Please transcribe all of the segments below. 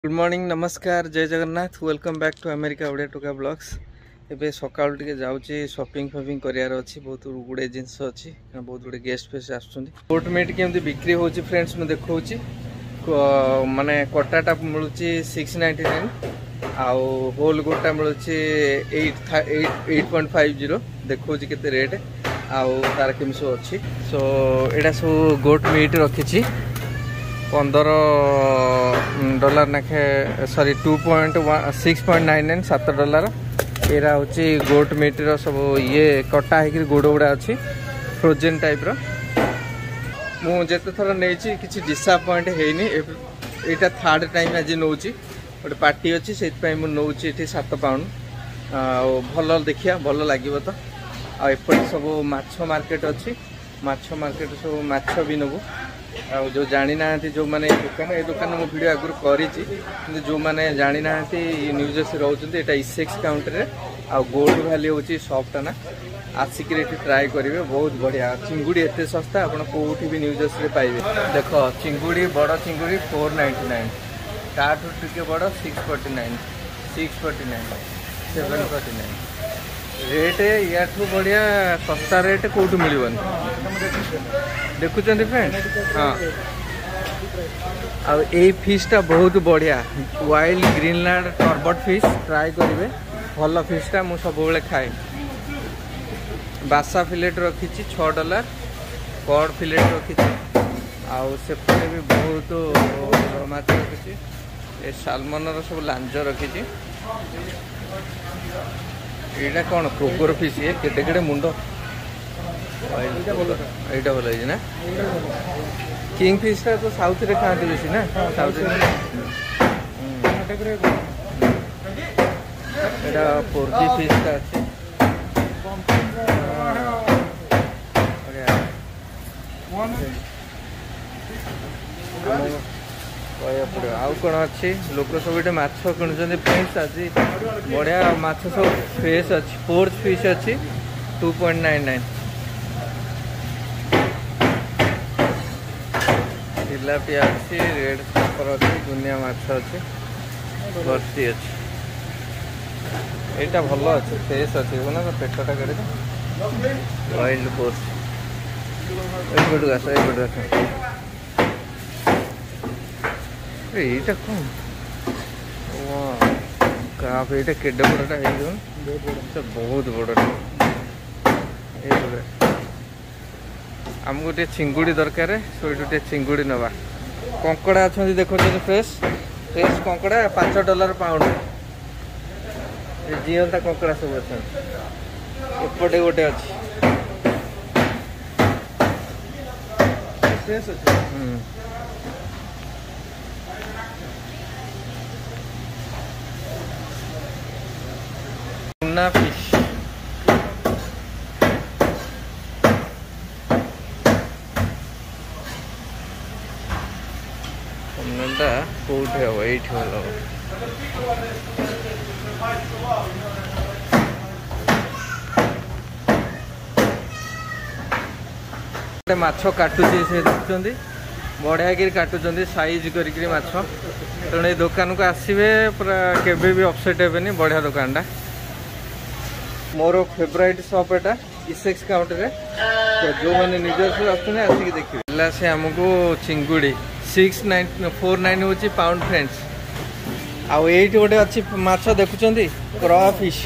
Good morning नमस्कार जय Jagannath welcome back to America Odia टोका ब्लॉग्स। एबे सकाळ टिके जाउची शॉपिंग करार अच्छी बहुत गुड़े जिनस अच्छी बहुत गुड़े गेस्ट फेस्ट आसुँच गोट मीट केमती बिक्री होची फ्रेंड्स मैं देखौची माने कटाटा मिलूँ 699 आउ होल गोटा मिलूँ 8.50 देखौची केते रेट आउ तार केम सब अच्छी सो एटा सब गोट मीट रखी $15 नाखे सॉरी $6.99 $7 एरा हूँ गोट मीट सब ये कटा है गोड़ गुड़ा अच्छी फ्रोजेन टाइप मुझे थर नहीं कि डिसअपॉइंट होनी यहाँ थर्ड टाइम आज नौ गोटे पार्टी अच्छी से मुझे 7 पाउंड भल देखिया भल लगे तो आपटे सब माछ मार्केट अच्छी माछ मार्केट सब माछ भी नबू जो जानी ना जो माने दुकान मो वीडियो आगुरी करी जो माने जानी ना न्यू जर्सी रोचे इसेक्स काउंटर आ गोल्ड वैली हूँ सॉफ्ट ना आसिक ट्राए करेंगे बहुत बढ़िया चिंगुड़ी एत सस्ता आप कौटी भी न्यू जर्सी पाइबे देख चिंगुड़ी बड़ चिंगुड़ी 499 ताठू टिके बड़ 649 649 749 रेट या बढ़िया सस्ता रेट कौटू मिलवन देखुं फ्रेंड हाँ आई फिशटा बहुत बढ़िया wild Greenland turbot fish try करेंगे भल फिशटा मु सब खाए बासा फिलेट रखी $6 कड फिलेट रखी आउे भी बहुत माछ रखी सालमन सब लांज रखी यहाँ कौन क्रोकोर फिश ये केटे केटे मुंड यहाँ भल है ना किंग फिश टा तो साउथ रे खाते बेसी ना साउथ एटा पोर्जी फिश टा अच्छे आउ कौन अच्छी लोक सब ये माछ किणुच्च फ्रेंड्स आज बढ़िया माछ सब फ्रेश अच्छी पोर्च फिश अच्छी 2.99 तिलापिया अच्छी रेड पेपर अच्छी दुनिया माछ अच्छी भर्ती अच्छी यहाँ भल अच्छे फ्रेश अच्छी ना पेटटा कर वाइल्ड पोर्च ये आस ये कौन काफ ये के बड़टा बहुत बड़ा आमको गोटे चिंगुड़ी दरकार सो ये चिंगुड़ी नवा कंकड़ा अच्छा देखो फ्रेश फ्रेश कंकड़ा $5 पाउंड जीवंता कंकड़ा सब अच्छा एपटे गोटे अच्छी फ्रेश अच्छे टूना फिश कौटे हम ये भल माछ काटुचे से देखुं बढ़िया कि काटुंट साइज करी माछ तेणु ये दुकान को आसवे पूरा केबे भी अपसेट हेनी बढ़िया दुकानटा मोर फेवराइट शॉप एटा इसेक्स काउंटर जो मैंने निजर आसिक देखिए से आमको चिंगुड़ी 499 हूँ पाउंड फ्रेंड्स आउ ये गोटे अच्छी माछ देखुं क्र फिश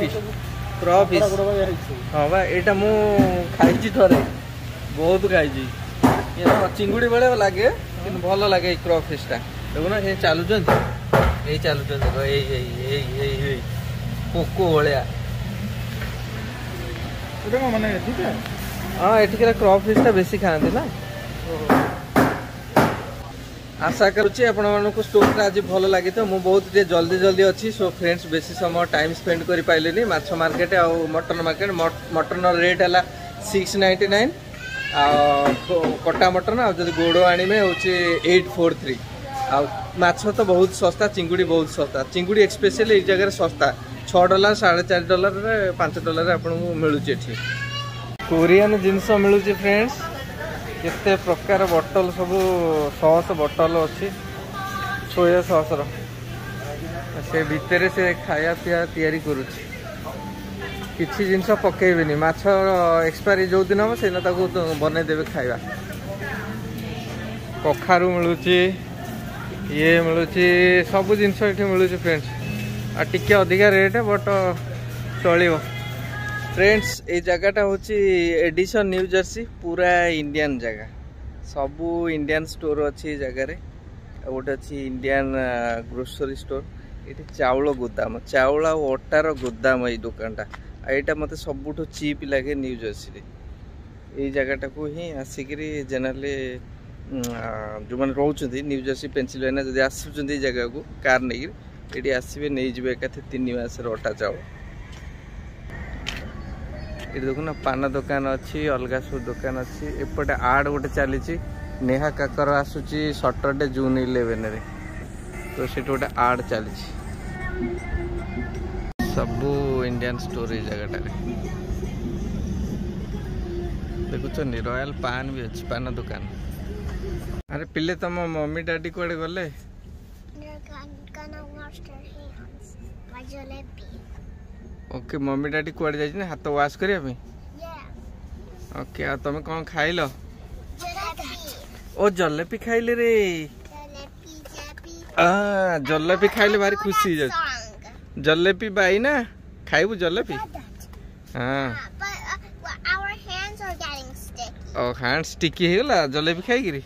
हाँ बा यहाँ मुझे थे बहुत खाई चिंगुड़ी बेले लगे कि भल लगे क्र फिशटा देखुना ये चलुं पोको भाया हाँ ये क्र फिशटा बेसी खाती ना आशा करुच्ची आपको स्टोर आज भल लगे तो मुझे बहुत जल्दी जल्दी अच्छी सो फ्रेंड्स बेसी समय टाइम स्पेंड कर पारे माछ मार्केट आ मटन मार्केट मटन रेट है 699 कटा मटन आदि गोड़ आने हूँ 843 माछ तो बहुत सस्ता चिंगुड़ी बहुत सस्ता चिंगुड़ी एक्सपेशल ये जगह सस्ता $6 $4.5 $5 आपको मिलूँ कोरियन जिनस मिलूँ फ्रेंड्स केते प्रकार बोतल सब सॉस बोतल अच्छी सोया सॉस से भितर से खाया पिया तैयारी करुच्ची किसी जिनस पकेबेनी माछ एक्सपायरी जो दिन हम से बनईदेवे खाଇବା कखारू मिलूँ ये मिलूँ सब जिनस ये मिलूँ फ्रेंड्स आ टिके अधिका रेट बट चलो फ्रेंड्स ये जगहटा हूँ एडिसन न्यू जर्सी पूरा इंडियन जगह सबू इंडियन स्टोर अच्छी जगार गोटे अच्छी इंडियन ग्रोसरी स्टोर ये चाउल गोदाम चाउल अटार गोदाम ये दुकानटा यहाँ मत सबुठ चीप लगे न्यू जर्सी ये जगहटा को ही आसिक जेनराली जो मैंने रोच न्यू जर्सी पेनसिल्वेनिया जब आसुँच जगह को कार नहीं ये आसवे नहीं जी एकाथे 3 मास अटा चाउल ये देखो पान दुकान अच्छी अलग सब दुकान अच्छी एपटे आड गोटे चली नेहा काकर आसूची सटरडे जून 11 रे तो से गोटे आड चली सबू इंडियन स्टोर जगह देखुच रॉयल पान भी अच्छी पान दुकान अरे पिले तुम मम्मी डैडी कुआडे गले ओके मम्मी डैडी कुआडे जाइछने हाथ वाश करिया पे ओके आ तुम कौन खाइल ओ जलेबी खाइले रे जलेबी खाइले भारी खुशी हो जलेबी बाई ना खाइबू जलेबी हाँ ओ हैंड स्टिकी हो गला जलेबी खाई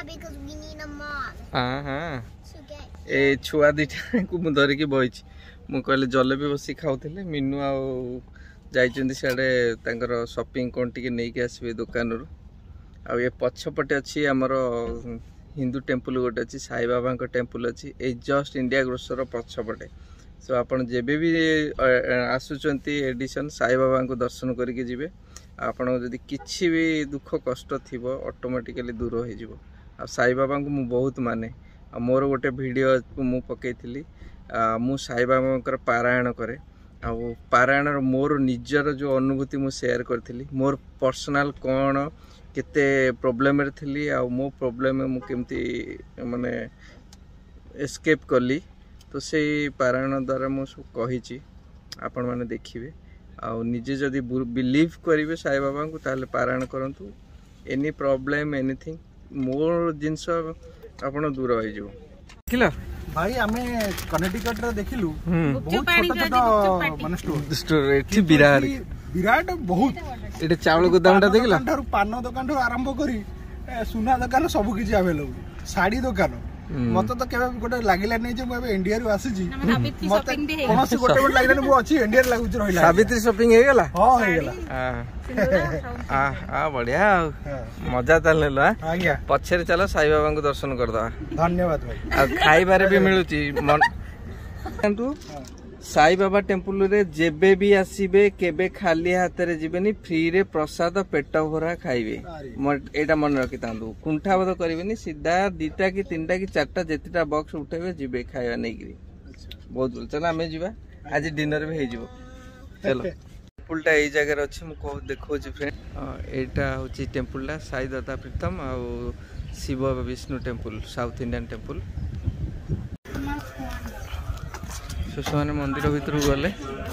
हाँ हाँ ए छुआ दीटा को मु धरिकी बही मु कहले जलेबी बसी खाऊले मीनू आड़े शॉपिंग कौन टी नहीं आसवे दुकान रू आ ये पछपटे अच्छी आमर हिंदू टेम्पल गोटे अच्छी साई बाबा टेम्पल अच्छी ये जस्ट इंडिया ग्रोसर पछपटे सो आपन जेबे भी आसुचंती एडिशन साई बाबा को दर्शन करके जिवे आपन जदि किछि भी दुख कष्ट थिबो ऑटोमेटिकली दूर हो जिवो आ साई बाबा को मु बहुत माने आ मोर गोटे वीडियो मु पकेइथिली मु साई बाबा पारायण करे आ पारायण मोर निजर जो अनुभूति मु शेयर करथिली मोर पर्सनल कौन केते प्रॉब्लम रे थिली आ मो प्रॉब्लम मु केमती माने एस्केप कली तो से पारायण द्वारा मु सब कही आपण मैंने देखिए आ निजे जदि बिलीव करेंगे साई बाबा को ताले पारायण करंतु एनी प्रॉब्लम एनीथिंग मोर जिनस आपण दूर हो जाओ किला भाई आमे कनेक्टिकट रे देखिलु बहुत छोटा माने स्टोर एठी विराट विराट बहुत एटे चावल गोदामटा देखला पान दुकान आरंभ करी सुना दुकान सब किछि अवेलेबल साड़ी दुकान मत तो केबे गोटे लागिला नै जे मु इंडिया रु आसी मत कोन से गोटे गोटे लागिला मु अछि इंडिया लागु छ रहिला सावित्री शॉपिंग हे गेला हां हे गेला आ बढ़िया मजा ताले ला आज्ञा पछरे चलो साई बाबा को दर्शन कर दा धन्यवाद भाई आ खाई बारे भी मिलुची किंतु साई बाबा टेम्पल रे जेबे भी आसीबे केबे खाली हाथ रे जीवेनी फ्री रे प्रसाद पेट भरा खाइबे एटा मन रखि तांदु कुंठाबद करिवेनी सीधा 2टा कि 3टा कि 4टा जेतिटा बॉक्स उठेबे जीबे खाइबा नै गिरी बहुत बोल चला हमें जीवा आज डिनर भी हे जीवो चलो टेम्पलटा ए जगह रे अछि मु को देखो छी फ्रेंड एटा होची टेम्पलटा साई दत्ता प्रीतम आ Shiva Vishnu temple south Indian temple सुसमाने मंदिर भीतर गले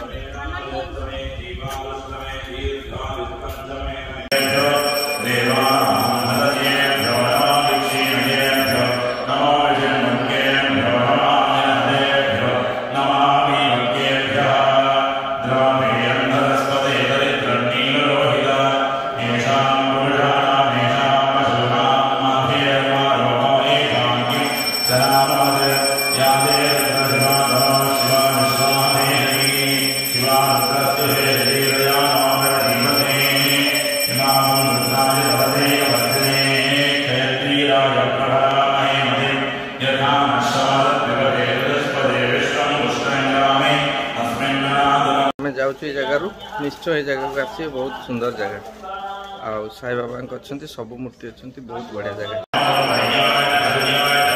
जगह निश्चय ये जगह को आसी बहुत सुंदर जगह आ साई बाबा सब मूर्ति अच्छा बहुत बढ़िया जगह।